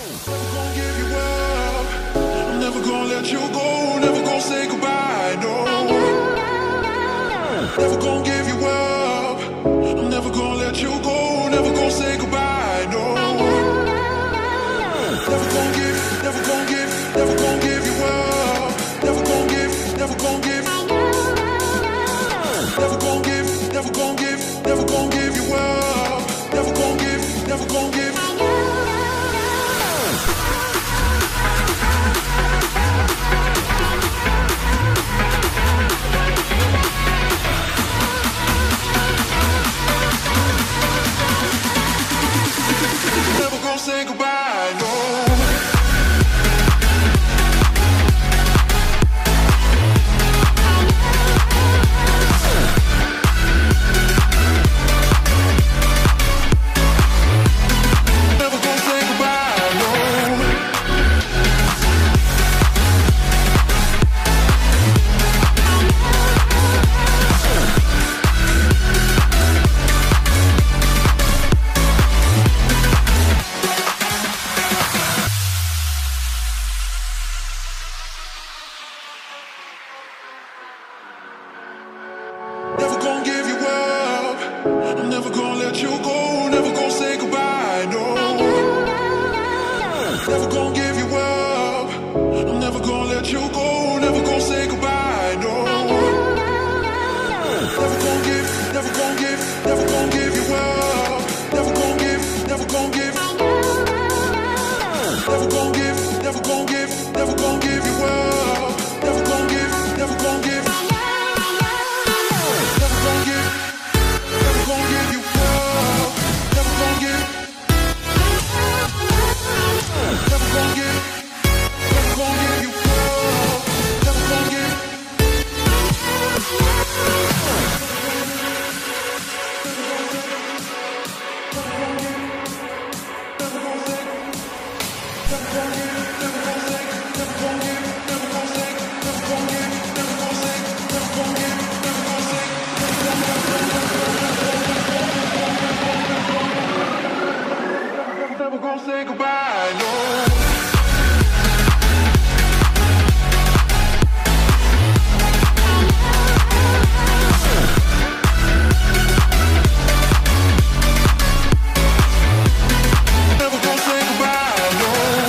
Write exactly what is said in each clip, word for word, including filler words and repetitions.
Never gonna give you up. I'm never gonna let you go. Never gonna say goodbye. No. Never gonna give you up. I'm never gonna let you go. Never gonna say goodbye. No. Never gonna give. Never gonna give. Never gonna give you up. Never gonna give. Never gonna give. Never gonna give. Never gonna give. Never gonna give you up. Never gonna give. Never gonna give. Never gonna say goodbye, no. Never gonna say goodbye, no. Never gonna give you up. I'm never gonna let you go. Never gonna say goodbye, no. Never gonna give you up. I'm never gonna let you go. Never gonna say goodbye, no. Never gonna give, never gonna give, never gonna give you up. Never gonna give, never gonna give. Never gonna give, never gonna give, never gonna give you up. Never gonna give, never gonna give. Never gonna give, never gonna give you up. Never gonna give, never gonna give, never gonna give you up. Never gonna give. Never gonna say goodbye, no. Never gonna say goodbye, no.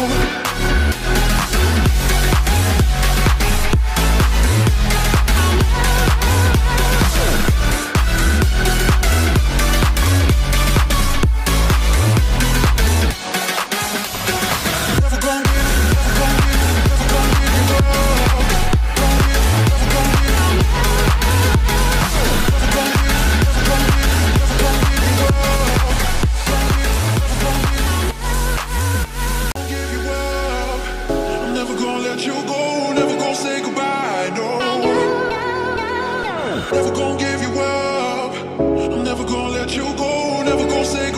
Never gonna give, never gonna give, never gonna give you up. Gonna give, never gonna give. Never gonna give, never gonna give, never gonna give you up. Gonna give, never gonna give. Gonna give you up. I'm never gonna let you go. Never gonna say goodbye, no. Never gonna give you up. I'm never gonna let you go. Never gonna say